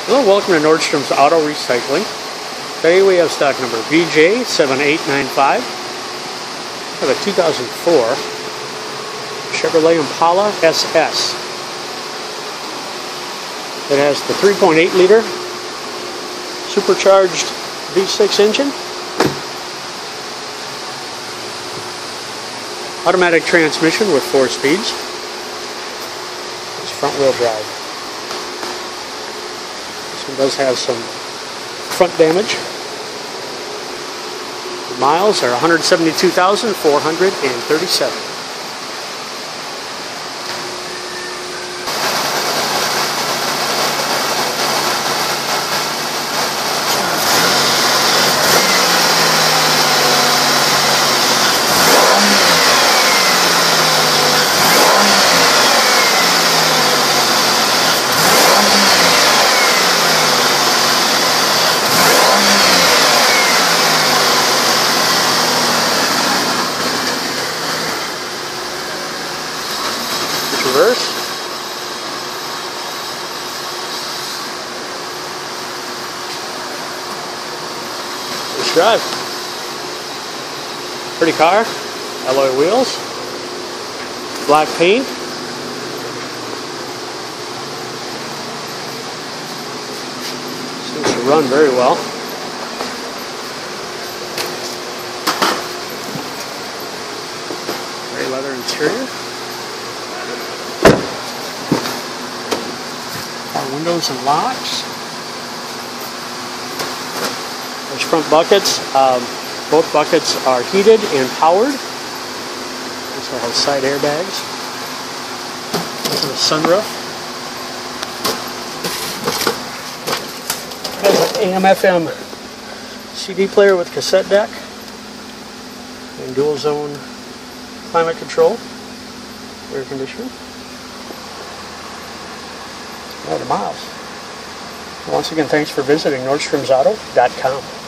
Hello, welcome to Nordstrom's Auto Recycling. Today we have stock number VJ7895. We have a 2004 Chevrolet Impala SS. It has the 3.8 liter supercharged V6 engine, automatic transmission with 4 speeds. It's front wheel drive. This one does have some front damage. The miles are 172,437. Reverse. Nice drive. Pretty car. Alloy wheels. Black paint. Seems to run very well. Gray leather interior. Windows and locks. There's front buckets. Both buckets are heated and powered. Also has side airbags. Also a sunroof. Has an AM/FM CD player with cassette deck and dual zone climate control, air conditioning. The miles. Once again, thanks for visiting NordstromsAuto.com.